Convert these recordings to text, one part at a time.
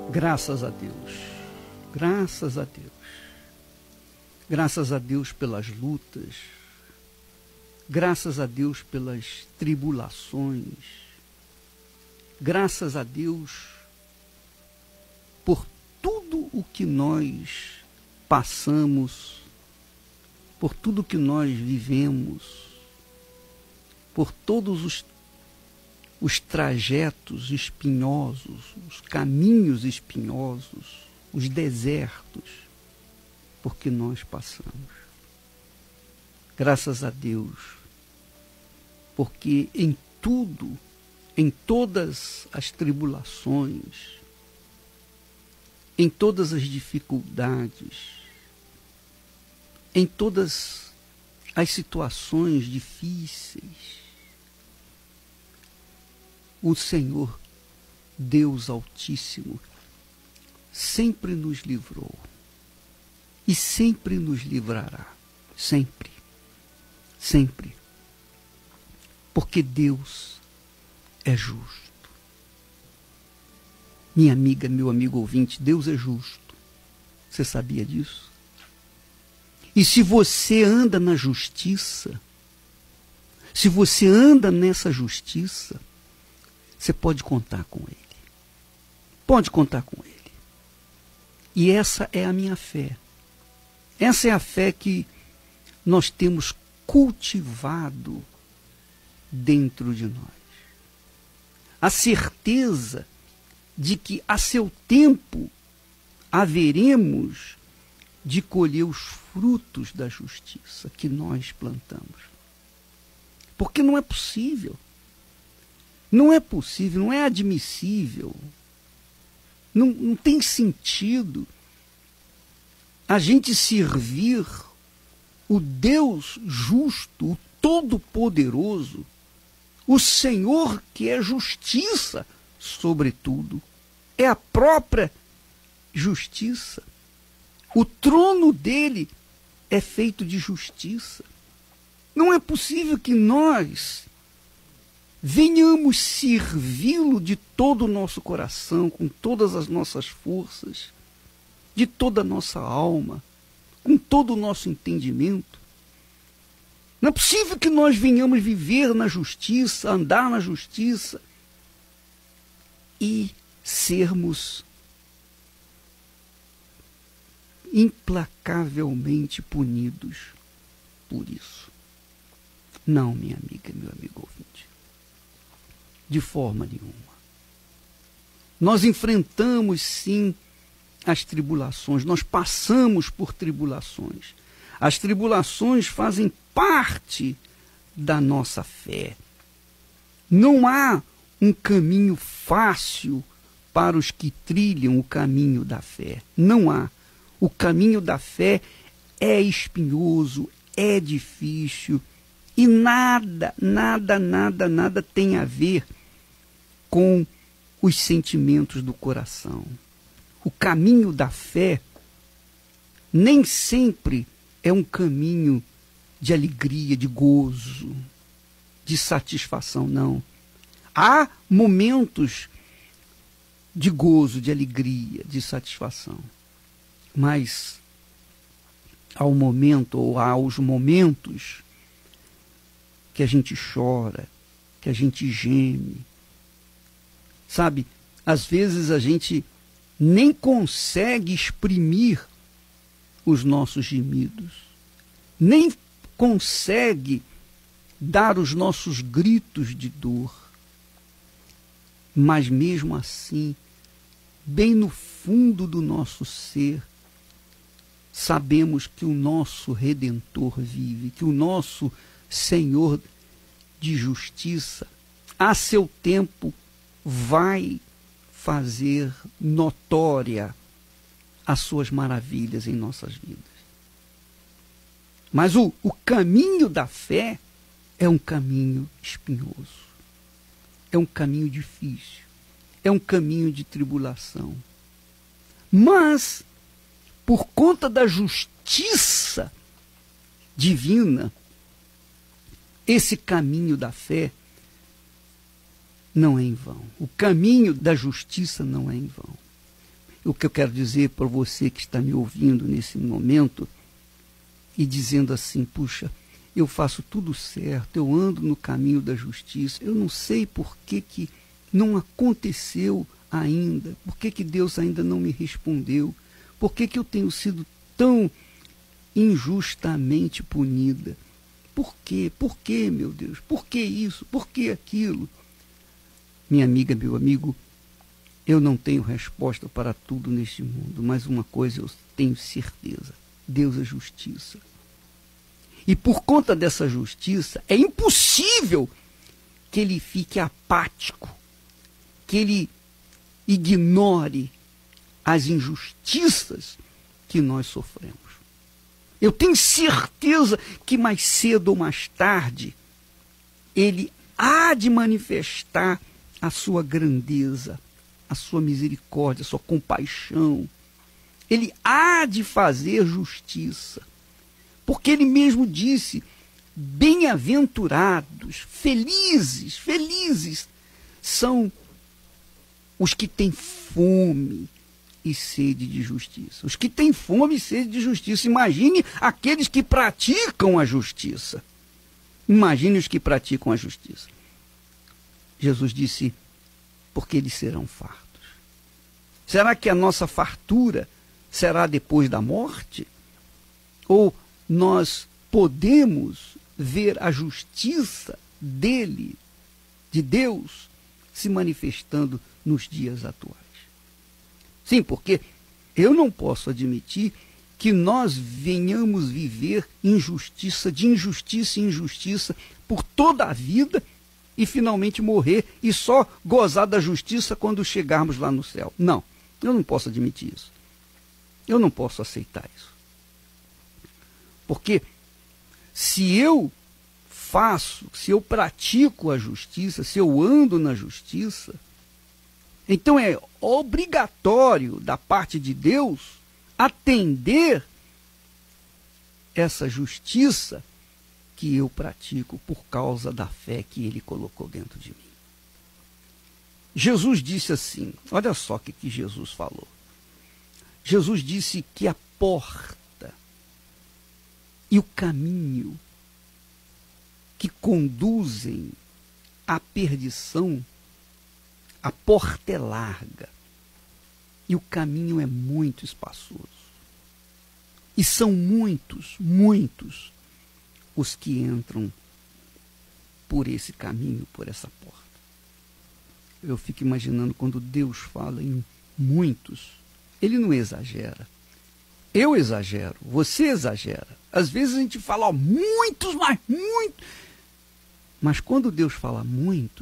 Graças a Deus, graças a Deus, graças a Deus pelas lutas, graças a Deus pelas tribulações, graças a Deus por tudo o que nós passamos, por tudo que nós vivemos, por todos os trajetos espinhosos, os caminhos espinhosos, os desertos por que nós passamos. Graças a Deus, porque em tudo, em todas as tribulações, em todas as dificuldades, em todas as situações difíceis, o Senhor, Deus Altíssimo, sempre nos livrou e sempre nos livrará, sempre, sempre, porque Deus é justo. Minha amiga, meu amigo ouvinte, Deus é justo. Você sabia disso? E se você anda na justiça, se você anda nessa justiça, você pode contar com Ele. Pode contar com Ele. E essa é a minha fé. Essa é a fé que nós temos cultivado dentro de nós. A certeza de que a seu tempo haveremos de colher os frutos da justiça que nós plantamos. Porque não é possível. Não é possível, não é admissível, não tem sentido a gente servir o Deus justo, o Todo-Poderoso, o Senhor que é justiça, sobretudo, é a própria justiça. O trono dele é feito de justiça. Não é possível que nós venhamos servi-lo de todo o nosso coração, com todas as nossas forças, de toda a nossa alma, com todo o nosso entendimento. Não é possível que nós venhamos viver na justiça, andar na justiça e sermos implacavelmente punidos por isso. Não, minha amiga, meu amigo ouvinte. De forma nenhuma. Nós enfrentamos, sim, as tribulações, nós passamos por tribulações. As tribulações fazem parte da nossa fé. Não há um caminho fácil para os que trilham o caminho da fé. Não há. O caminho da fé é espinhoso, é difícil e nada tem a ver com os sentimentos do coração. O caminho da fé nem sempre é um caminho de alegria, de gozo, de satisfação, não. Há momentos de gozo, de alegria, de satisfação. Mas há um momento, ou há os momentos que a gente chora, que a gente geme. Sabe, às vezes a gente nem consegue exprimir os nossos gemidos, nem consegue dar os nossos gritos de dor. Mas mesmo assim, bem no fundo do nosso ser, sabemos que o nosso Redentor vive, que o nosso Senhor de justiça, a seu tempo, vai fazer notória as suas maravilhas em nossas vidas. Mas o caminho da fé é um caminho espinhoso, é um caminho difícil, é um caminho de tribulação. Mas, por conta da justiça divina, esse caminho da fé não é em vão. O caminho da justiça não é em vão. O que eu quero dizer para você que está me ouvindo nesse momento e dizendo assim, puxa, eu faço tudo certo, eu ando no caminho da justiça, eu não sei por que não aconteceu ainda, por que Deus ainda não me respondeu, por que eu tenho sido tão injustamente punida? Por quê? Por quê, meu Deus? Por que isso? Por que aquilo? Minha amiga, meu amigo, eu não tenho resposta para tudo neste mundo, mas uma coisa eu tenho certeza: Deus é justiça. E por conta dessa justiça, é impossível que ele fique apático, que ele ignore as injustiças que nós sofremos. Eu tenho certeza que mais cedo ou mais tarde, ele há de manifestar a sua grandeza, a sua misericórdia, a sua compaixão. Ele há de fazer justiça. Porque ele mesmo disse, bem-aventurados, felizes são os que têm fome e sede de justiça. Os que têm fome e sede de justiça. Imagine aqueles que praticam a justiça. Imagine os que praticam a justiça. Jesus disse, porque eles serão fartos. Será que a nossa fartura será depois da morte? Ou nós podemos ver a justiça dele, de Deus, se manifestando nos dias atuais? Sim, porque eu não posso admitir que nós venhamos viver injustiça, de injustiça em injustiça, por toda a vida e finalmente morrer e só gozar da justiça quando chegarmos lá no céu. Não, eu não posso admitir isso. Eu não posso aceitar isso. Porque se eu se eu pratico a justiça, se eu ando na justiça, então é obrigatório da parte de Deus atender essa justiça que eu pratico por causa da fé que ele colocou dentro de mim. Jesus disse assim, olha só o que Jesus falou. Jesus disse que a porta e o caminho que conduzem à perdição, a porta é larga e o caminho é muito espaçoso. E são muitos os que entram por esse caminho, por essa porta. Eu fico imaginando quando Deus fala em muitos, ele não exagera. Eu exagero, você exagera. Às vezes a gente fala, ó, muitos, mas muitos. Mas quando Deus fala muitos,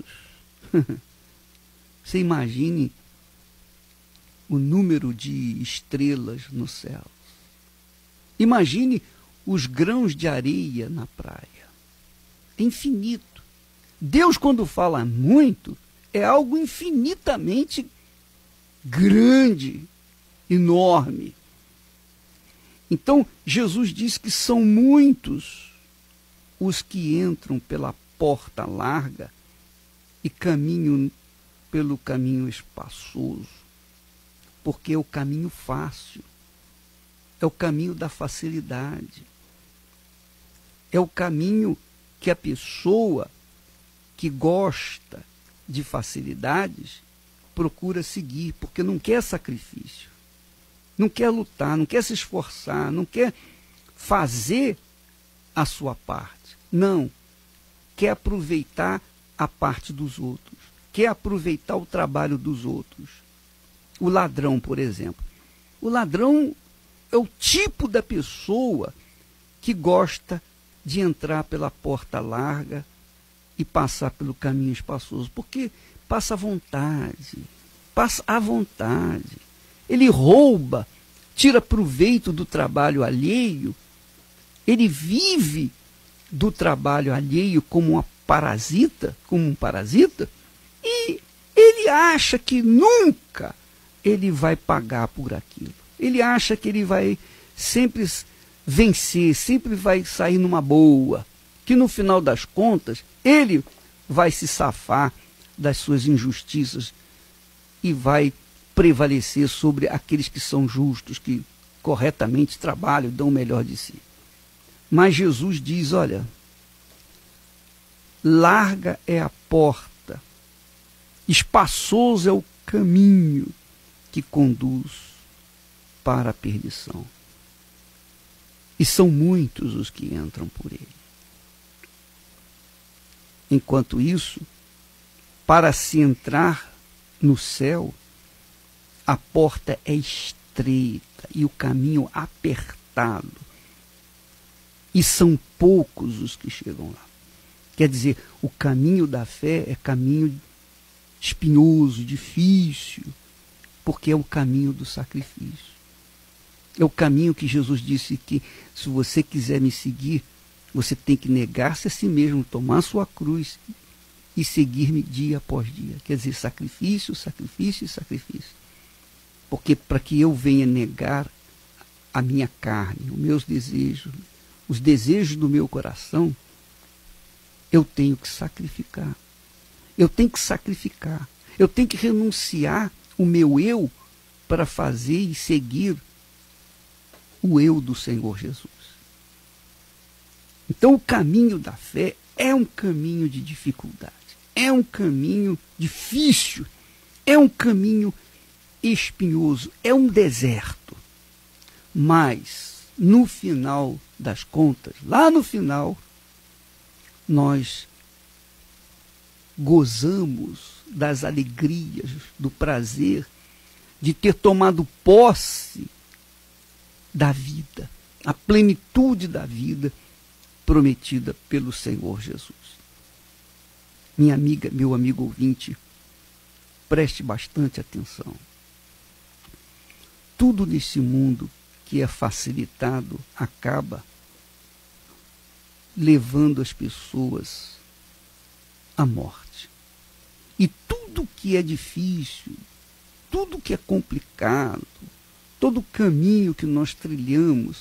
você imagine o número de estrelas no céu. Imagine os grãos de areia na praia. É infinito. Deus, quando fala muito, é algo infinitamente grande, enorme. Então, Jesus diz que são muitos os que entram pela porta larga e caminham pelo caminho espaçoso, porque é o caminho fácil, é o caminho da facilidade, é o caminho que a pessoa que gosta de facilidades procura seguir, porque não quer sacrifício. Não quer lutar, não quer se esforçar, não quer fazer a sua parte. Não. Quer aproveitar a parte dos outros. Quer aproveitar o trabalho dos outros. O ladrão, por exemplo. O ladrão é o tipo da pessoa que gosta de entrar pela porta larga e passar pelo caminho espaçoso, porque passa à vontade. Passa à vontade. Ele rouba, tira proveito do trabalho alheio, ele vive do trabalho alheio como um parasita, e ele acha que nunca ele vai pagar por aquilo. Ele acha que ele vai sempre vencer, sempre vai sair numa boa, que no final das contas ele vai se safar das suas injustiças e vai prevalecer sobre aqueles que são justos, que corretamente trabalham e dão o melhor de si. Mas Jesus diz, olha, larga é a porta, espaçoso é o caminho que conduz para a perdição. E são muitos os que entram por ele. Enquanto isso, para se entrar no céu, a porta é estreita e o caminho apertado. E são poucos os que chegam lá. Quer dizer, o caminho da fé é caminho espinhoso, difícil, porque é o caminho do sacrifício. É o caminho que Jesus disse que, se você quiser me seguir, você tem que negar-se a si mesmo, tomar sua cruz e seguir-me dia após dia. Quer dizer, sacrifício, sacrifício e sacrifício. Porque para que eu venha negar a minha carne, os meus desejos, os desejos do meu coração, eu tenho que sacrificar. Eu tenho que sacrificar. Eu tenho que renunciar o meu eu para fazer e seguir o eu do Senhor Jesus. Então o caminho da fé é um caminho de dificuldade, é um caminho difícil, é um caminho espinhoso, é um deserto. Mas, no final das contas, lá no final, nós gozamos das alegrias, do prazer de ter tomado posse da vida, a plenitude da vida prometida pelo Senhor Jesus. Minha amiga, meu amigo ouvinte, preste bastante atenção. Tudo nesse mundo que é facilitado acaba levando as pessoas à morte. E tudo que é difícil, tudo que é complicado, todo o caminho que nós trilhamos,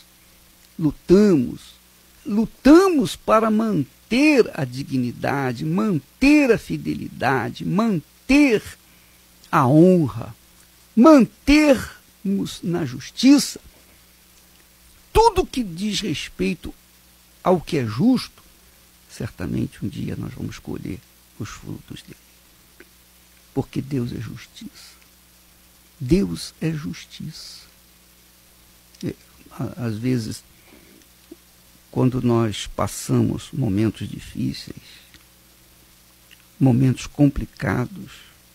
lutamos para manter a dignidade, manter a fidelidade, manter a honra, mantermos na justiça. Tudo que diz respeito ao que é justo, certamente um dia nós vamos colher os frutos dele. Porque Deus é justiça. Deus é justiça. Às vezes, quando nós passamos momentos difíceis, momentos complicados,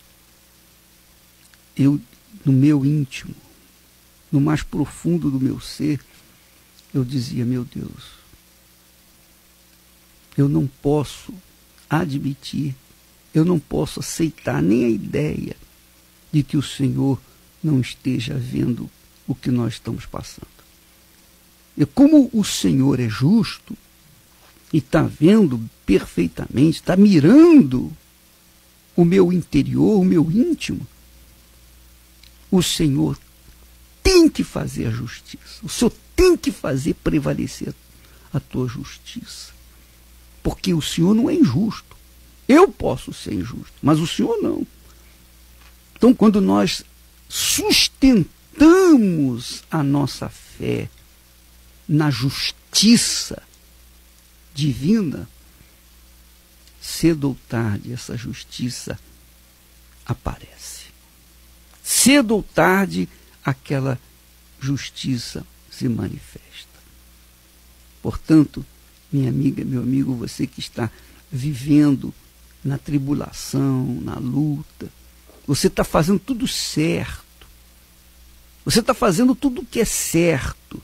eu, no meu íntimo, no mais profundo do meu ser, eu dizia, meu Deus, eu não posso admitir, eu não posso aceitar nem a ideia de que o Senhor não esteja vendo o que nós estamos passando. E como o Senhor é justo e está vendo perfeitamente, está mirando o meu interior, o meu íntimo, o Senhor tem que fazer a justiça. O Senhor tem que fazer prevalecer a tua justiça. Porque o Senhor não é injusto. Eu posso ser injusto, mas o Senhor não. Então, quando nós sustentamos a nossa fé na justiça divina, cedo ou tarde essa justiça aparece. Cedo ou tarde aquela justiça se manifesta. Portanto, minha amiga, meu amigo, você que está vivendo na tribulação, na luta, você está fazendo tudo certo. Você está fazendo tudo o que é certo.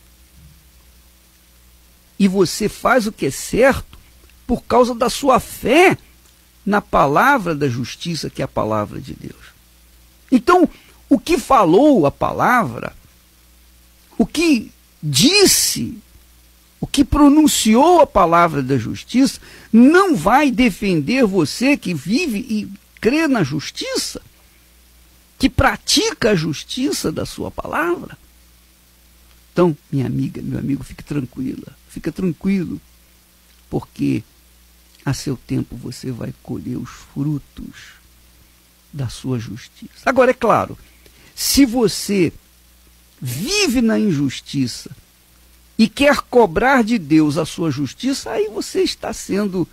E você faz o que é certo por causa da sua fé na palavra da justiça, que é a palavra de Deus. Então, o que falou a palavra, o que disse, o que pronunciou a palavra da justiça, não vai defender você que vive e crê na justiça, que pratica a justiça da sua palavra. Então, minha amiga, meu amigo, fique tranquila, fica tranquilo, porque a seu tempo você vai colher os frutos da sua justiça. Agora, é claro, Se você vive na injustiça e quer cobrar de Deus a sua justiça, aí você está sendo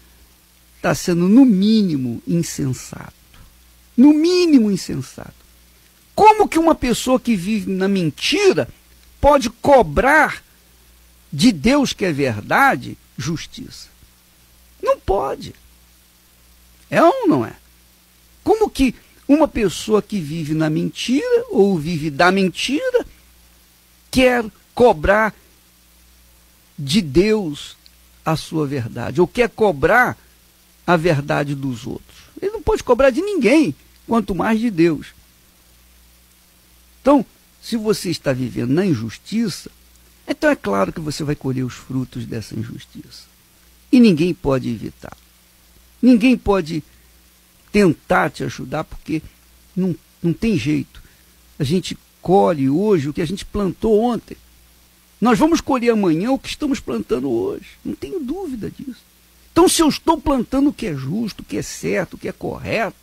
no mínimo insensato. No mínimo insensato. Como que uma pessoa que vive na mentira pode cobrar de Deus, que é verdade, justiça? Não pode. É ou não é? Como que uma pessoa que vive na mentira ou vive da mentira quer cobrar de Deus a sua verdade, ou quer cobrar a verdade dos outros? Ele não pode cobrar de ninguém, quanto mais de Deus. Então, se você está vivendo na injustiça, então é claro que você vai colher os frutos dessa injustiça. E ninguém pode evitar. Ninguém pode tentar te ajudar, porque não tem jeito. A gente colhe hoje o que a gente plantou ontem. Nós vamos colher amanhã o que estamos plantando hoje. Não tenho dúvida disso. Então, se eu estou plantando o que é justo, o que é certo, o que é correto,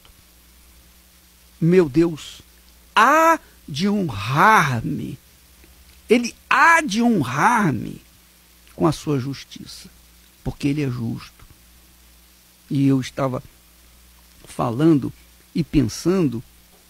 meu Deus, há de honrar-me. Ele há de honrar-me com a sua justiça, porque ele é justo. E eu estava falando e pensando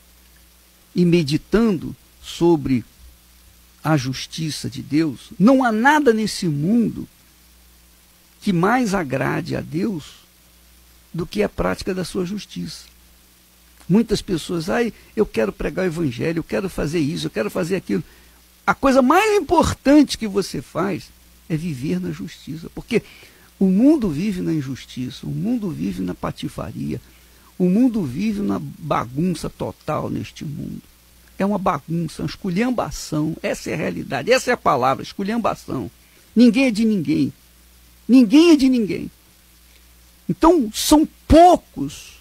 e meditando sobre a justiça de Deus. Não há nada nesse mundo que mais agrade a Deus do que a prática da sua justiça. Muitas pessoas, eu quero pregar o evangelho, eu quero fazer isso, eu quero fazer aquilo. A coisa mais importante que você faz é viver na justiça, porque o mundo vive na injustiça, o mundo vive na patifaria, o mundo vive na bagunça total neste mundo. É uma bagunça, uma esculhambação. Essa é a realidade, essa é a palavra, esculhambação. Ninguém é de ninguém. Ninguém é de ninguém. Então, são poucos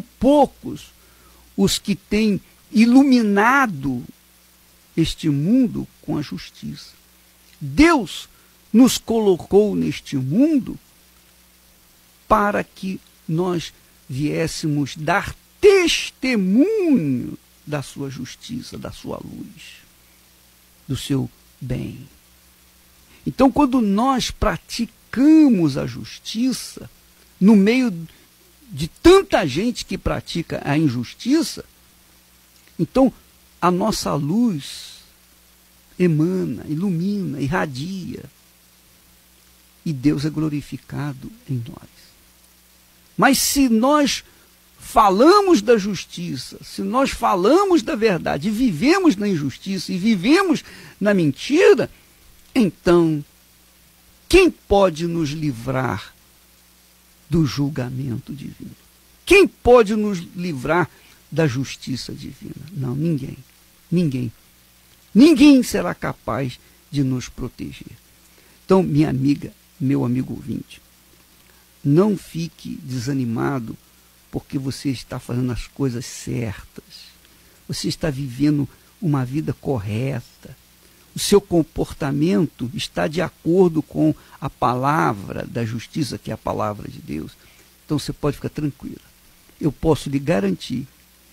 os que têm iluminado este mundo com a justiça. Deus nos colocou neste mundo para que nós viéssemos dar testemunho da sua justiça, da sua luz, do seu bem. Então, quando nós praticamos a justiça, no meio de tanta gente que pratica a injustiça, então a nossa luz emana, ilumina, irradia, e Deus é glorificado em nós. Mas se nós falamos da justiça, se nós falamos da verdade, e vivemos na injustiça, e vivemos na mentira, então, quem pode nos livrar do julgamento divino? Quem pode nos livrar da justiça divina? Não, ninguém. Ninguém. Ninguém será capaz de nos proteger. Então, minha amiga, meu amigo ouvinte, não fique desanimado porque você está fazendo as coisas certas. Você está vivendo uma vida correta. O seu comportamento está de acordo com a palavra da justiça, que é a palavra de Deus. Então você pode ficar tranquila. Eu posso lhe garantir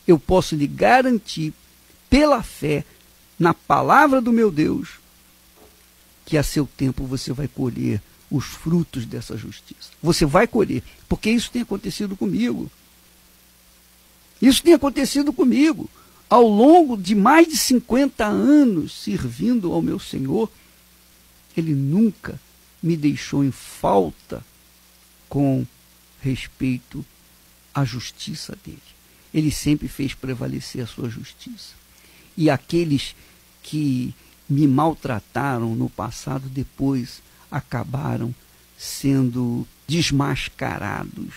pela fé na palavra do meu Deus, que a seu tempo você vai colher os frutos dessa justiça. Você vai colher, porque isso tem acontecido comigo. Isso tem acontecido comigo. Ao longo de mais de 50 anos servindo ao meu Senhor, Ele nunca me deixou em falta com respeito à justiça dele. Ele sempre fez prevalecer a sua justiça. E aqueles que me maltrataram no passado, depois acabaram sendo desmascarados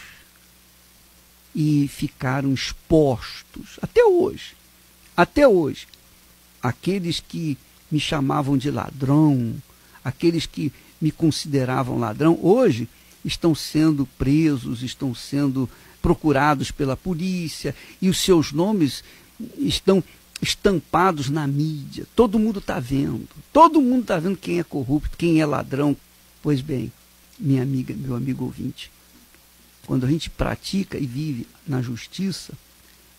e ficaram expostos até hoje. Até hoje, aqueles que me chamavam de ladrão, aqueles que me consideravam ladrão, hoje estão sendo presos, estão sendo procurados pela polícia e os seus nomes estão estampados na mídia. Todo mundo está vendo quem é corrupto, quem é ladrão. Pois bem, minha amiga, meu amigo ouvinte, quando a gente pratica e vive na justiça,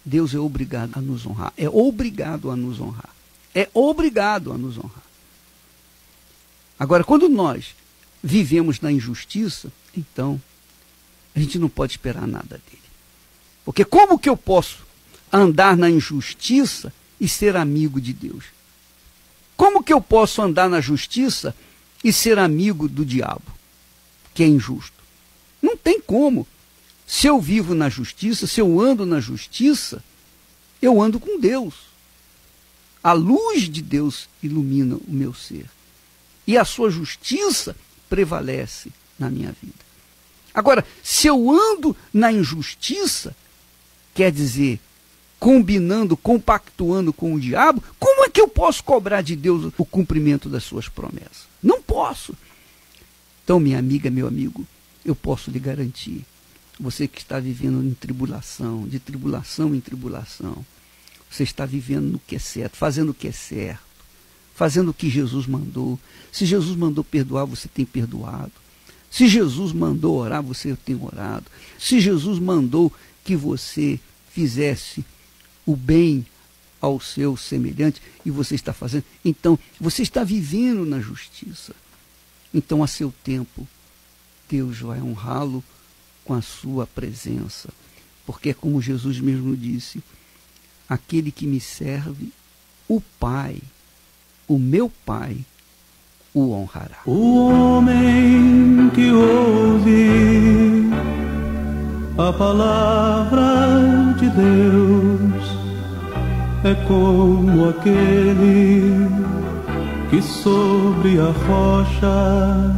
Deus é obrigado a nos honrar. É obrigado a nos honrar. É obrigado a nos honrar. Agora, quando nós vivemos na injustiça, então a gente não pode esperar nada dele. Porque como que eu posso andar na injustiça e ser amigo de Deus? Como que eu posso andar na justiça e ser amigo do diabo, que é injusto? Não tem como. Se eu vivo na justiça, se eu ando na justiça, eu ando com Deus. A luz de Deus ilumina o meu ser. E a sua justiça prevalece na minha vida. Agora, se eu ando na injustiça, quer dizer, combinando, compactuando com o diabo, como é que eu posso cobrar de Deus o cumprimento das suas promessas? Não posso. Então, minha amiga, meu amigo, eu posso lhe garantir, você que está vivendo em tribulação, de tribulação em tribulação, você está vivendo no que é certo, fazendo o que é certo, fazendo o que Jesus mandou. Se Jesus mandou perdoar, você tem perdoado. Se Jesus mandou orar, você tem orado. Se Jesus mandou que você fizesse o bem ao seu semelhante, e você está fazendo, então você está vivendo na justiça. Então, a seu tempo, Deus vai honrá-lo com a sua presença. Porque é como Jesus mesmo disse, aquele que me serve, o Pai, o meu Pai, o honrará. O homem que ouve a palavra de Deus é como aquele que sobre a rocha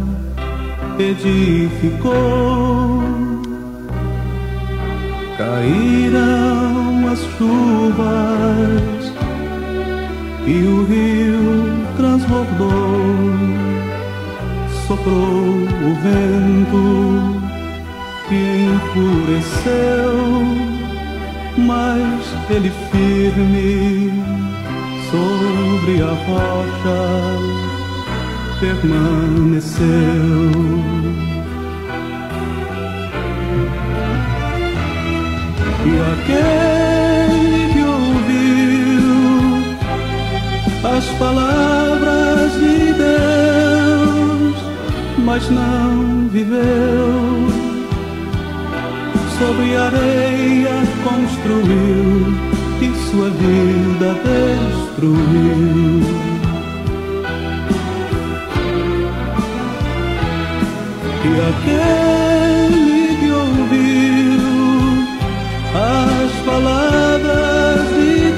edificou. Caíram as chuvas e o rio transbordou, soprou o vento que enfureceu, mas ele firme sobre a rocha permaneceu. E aquele que ouviu as palavras de Deus, mas não viveu, sobre areia construiu e sua vida destruiu. E aquele que ouviu as palavras de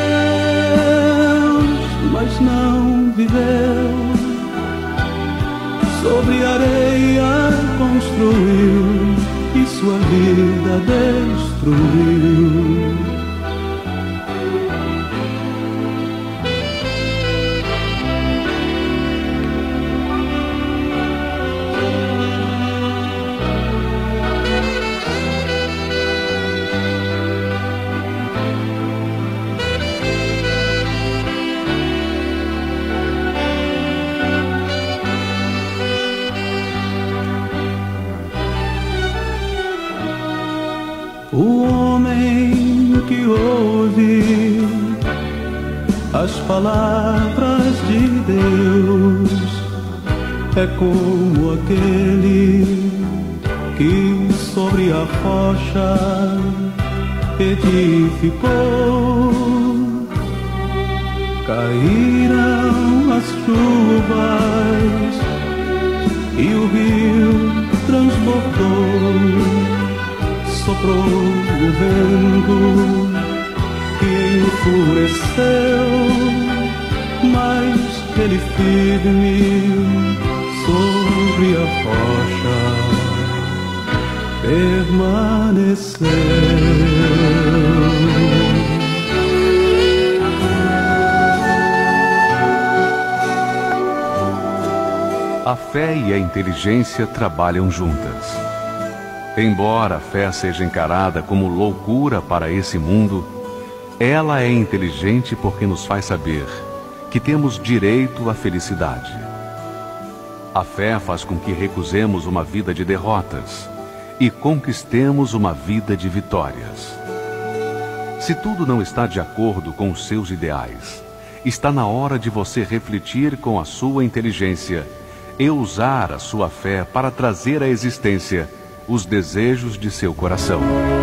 Deus, mas não viveu, sobre areia construiu e sua vida destruiu. O homem que ouve as palavras de Deus é como aquele que sobre a rocha edificou. Caíram as chuvas e o rio transbordou, soprou o vento que enfureceu, mas ele firme sobre a rocha permaneceu. A fé e a inteligência trabalham juntas. Embora a fé seja encarada como loucura para esse mundo, ela é inteligente porque nos faz saber que temos direito à felicidade. A fé faz com que recusemos uma vida de derrotas e conquistemos uma vida de vitórias. Se tudo não está de acordo com os seus ideais, está na hora de você refletir com a sua inteligência e usar a sua fé para trazer à existência os desejos de seu coração.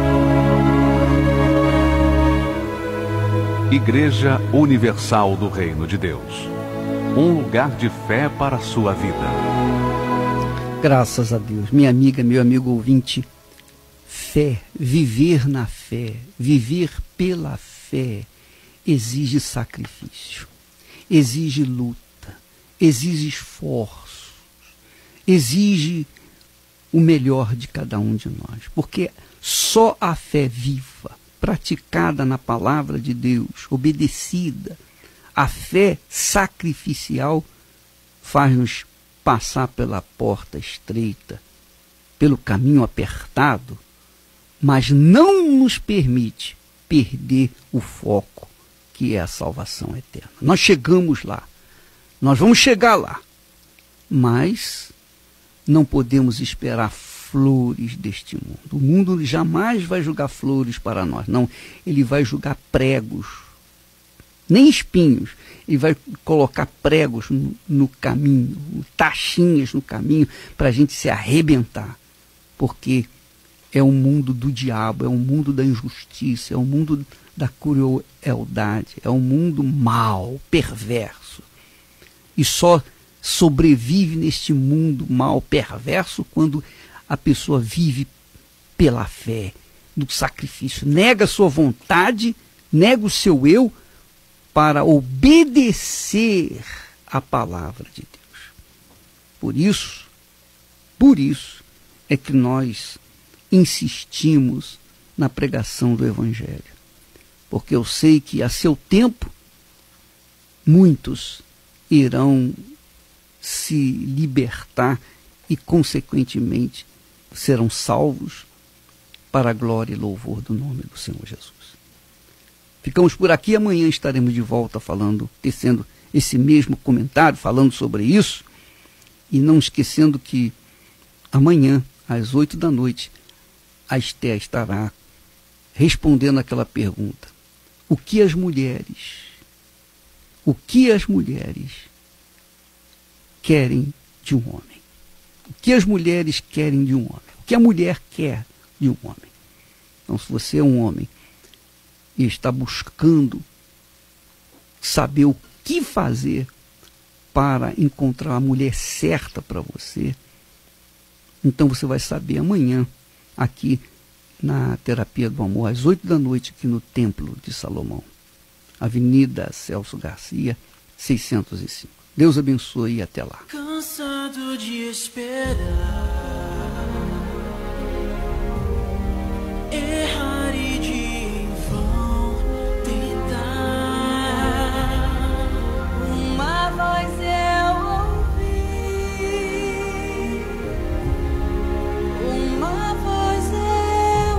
Igreja Universal do Reino de Deus. Um lugar de fé para a sua vida. Graças a Deus. Minha amiga, meu amigo ouvinte, fé, viver na fé, viver pela fé, exige sacrifício, exige luta, exige esforços, exige o melhor de cada um de nós. Porque só a fé viva, praticada na palavra de Deus, obedecida, a fé sacrificial faz-nos passar pela porta estreita, pelo caminho apertado, mas não nos permite perder o foco, que é a salvação eterna. Nós chegamos lá, nós vamos chegar lá, mas não podemos esperar flores deste mundo. O mundo jamais vai jogar flores para nós, não. Ele vai jogar pregos, nem espinhos. Ele vai colocar pregos no caminho, taxinhas no caminho, para a gente se arrebentar. Porque é o mundo do diabo, é o mundo da injustiça, é o mundo da crueldade, é um mundo mau, perverso. E só sobrevive neste mundo mau, perverso, quando a pessoa vive pela fé, do sacrifício, nega a sua vontade, nega o seu eu, para obedecer a palavra de Deus. Por isso é que nós insistimos na pregação do Evangelho. Porque eu sei que a seu tempo, muitos irão se libertar e, consequentemente, serão salvos para a glória e louvor do nome do Senhor Jesus. Ficamos por aqui, amanhã estaremos de volta tecendo esse mesmo comentário, falando sobre isso, e não esquecendo que amanhã, às 8 da noite, a Esté estará respondendo aquela pergunta: o que as mulheres querem de um homem? O que as mulheres querem de um homem? O que a mulher quer de um homem? Então, se você é um homem e está buscando saber o que fazer para encontrar a mulher certa para você, então você vai saber amanhã, aqui na Terapia do Amor, às 8 da noite, aqui no Templo de Salomão, Avenida Celso Garcia, 605. Deus abençoe e até lá. Cansado de esperar, errar e de em vão tentar. Uma voz eu ouvi, uma voz eu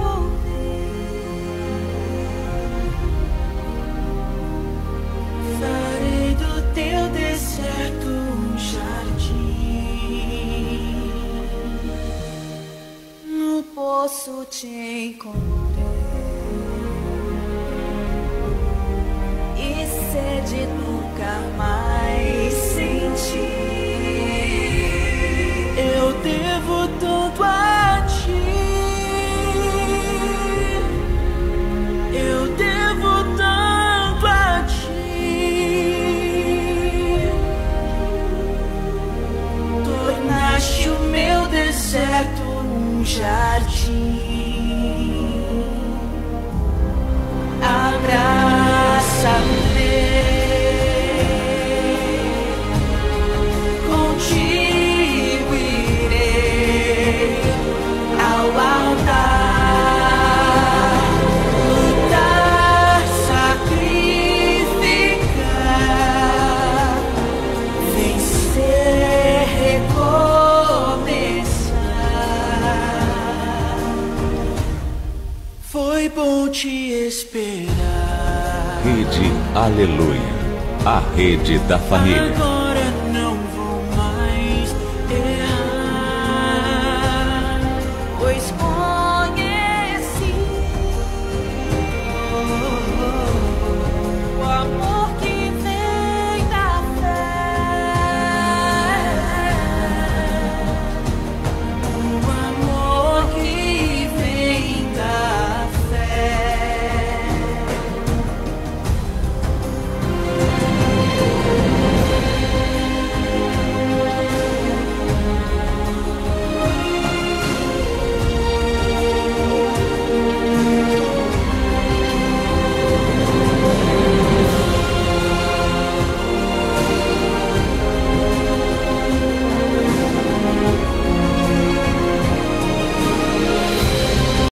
ouvi. Farei do teu deserto um jardim, no poço te encontrei, e sede nunca mais senti. Eu devo tanto a ti, eu devo tanto a ti. Tornaste o meu deserto um jardim. Abraça-me, contigo irei ao altar, lutar, sacrificar, vencer, recomeçar. Foi bom te esperar. Rede Aleluia, a rede da família. Agora